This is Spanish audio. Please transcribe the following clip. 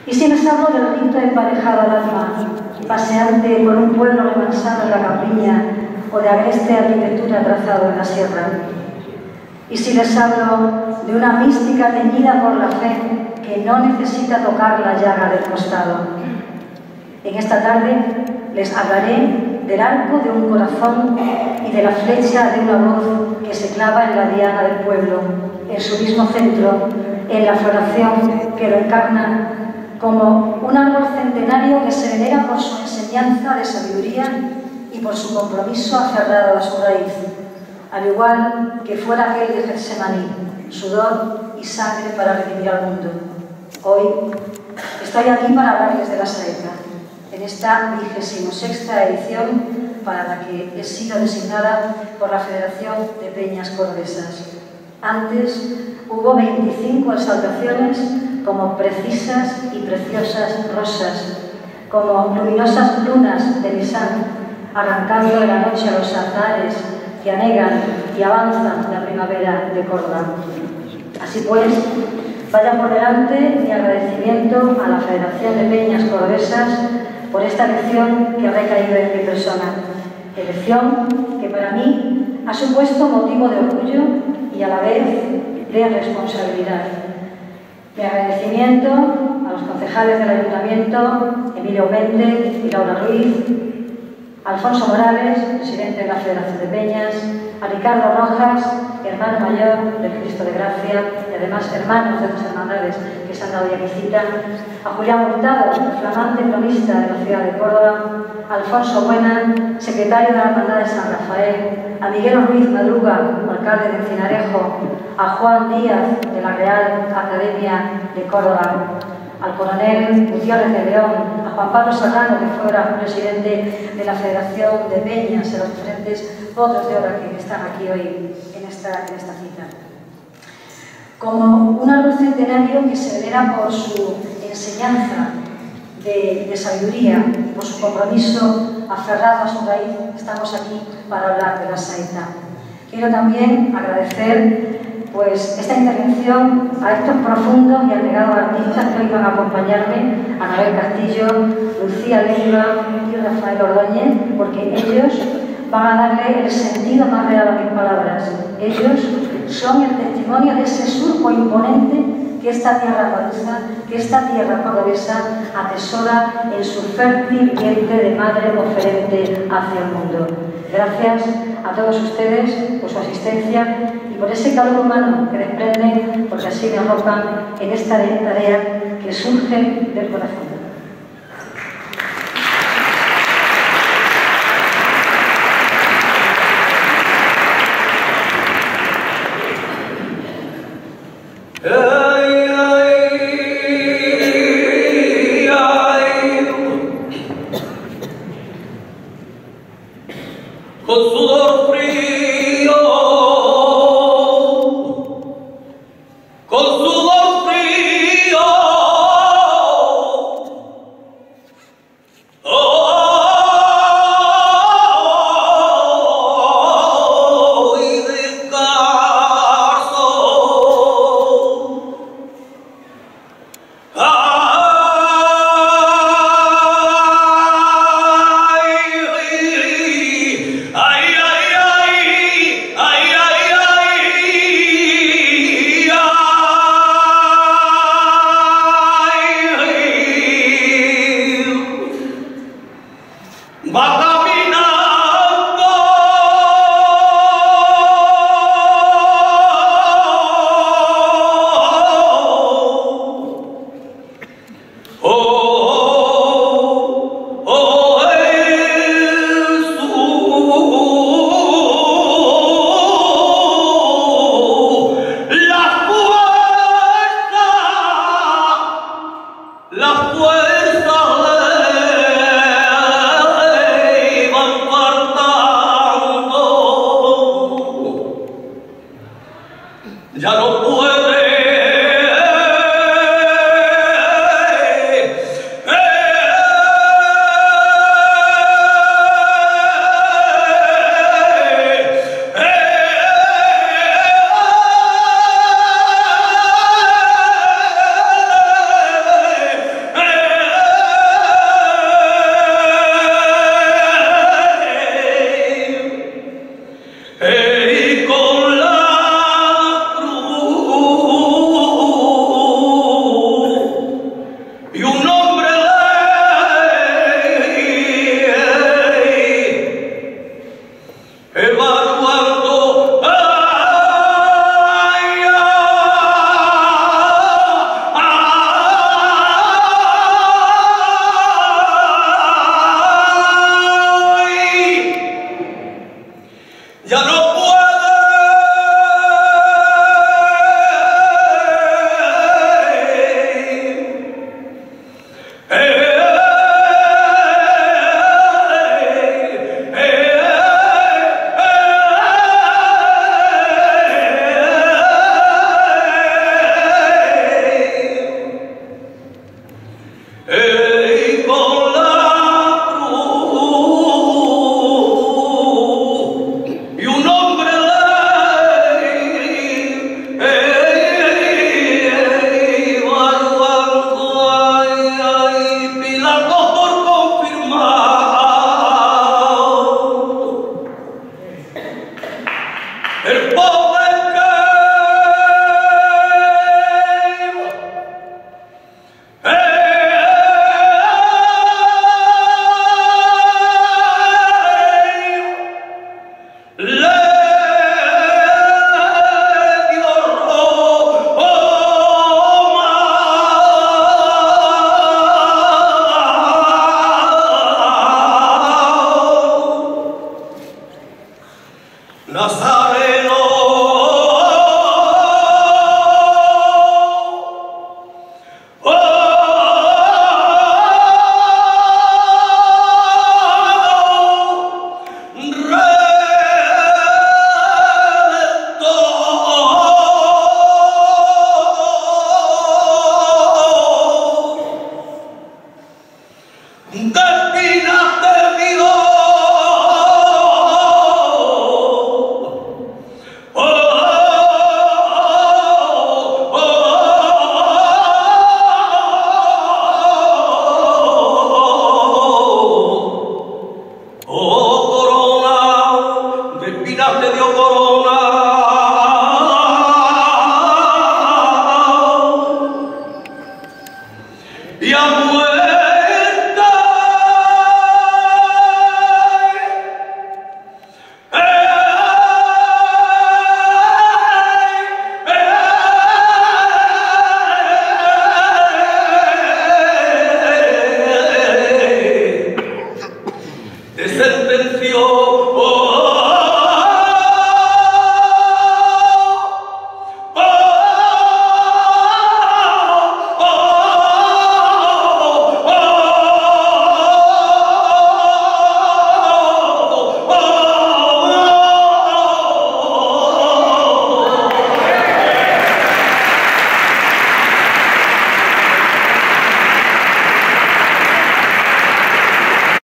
Y si les hablo del rito emparejado al alma, paseante por un pueblo remansado en la campiña o de agreste arquitectura trazado en la sierra. Y si les hablo de una mística teñida por la fe que no necesita tocar la llaga del costado. En esta tarde les hablaré del arco de un corazón y de la flecha de una voz que se clava en la diana del pueblo, en su mismo centro, en la floración que lo encarna como un árbol centenario que se venera por su enseñanza de sabiduría y por su compromiso aferrado a su raíz, al igual que fuera aquel de Getsemaní, sudor y sangre para redimir al mundo. Hoy estoy aquí para hablarles de la saeta, en esta 26ª edición para la que he sido designada por la Federación de Peñas Cordobesas. Antes hubo 25 exaltaciones como precisas y preciosas rosas, como luminosas lunas de Nisán, arrancando de la noche a los azahares que anegan y avanzan la primavera de Córdoba. Así pues, vaya por delante mi agradecimiento a la Federación de Peñas Cordobesas por esta elección que ha recaído en mi persona, elección que para mí ha supuesto motivo de orgullo y a la vez de responsabilidad. Mi agradecimiento a los concejales del Ayuntamiento, Emilio Méndez y Laura Ruiz, a Alfonso Morales, presidente de la Federación de Peñas, a Ricardo Rojas, hermano mayor del Cristo de Gracia y además hermanos de las hermandades que se han dado ya visita, a Julián Hurtado, flamante cronista de la ciudad de Córdoba, a Alfonso Buena, secretario de la Hermandad de San Rafael, a Miguel Ruiz Madruga, alcalde de Encinarejo, a Juan Díaz, de la Real Academia de Córdoba, al coronel Gutiérrez de León, a Juan Pablo Serrano, que fuera presidente de la Federación de Peñas, y a los diferentes votos de obra que están aquí hoy en esta cita. Como un árbol centenario que se venera por su enseñanza de sabiduría y por su compromiso aferrado a su raíz, estamos aquí para hablar de la saeta. Quiero también agradecer esta intervención a estos profundos y abnegados artistas que hoy van a acompañarme, Anabel Castillo, Lucía Leiva y Rafael Ordóñez, porque ellos van a darle el sentido más real a mis palabras. Ellos son el testimonio de ese surco imponente que esta tierra andaluza, que esta tierra cordobesa atesora en su fértil vientre de madre oferente hacia el mundo. Gracias a todos ustedes por su asistencia y por ese calor humano que desprenden, porque así me arropan en esta tarea que surge del corazón. y ha muerto.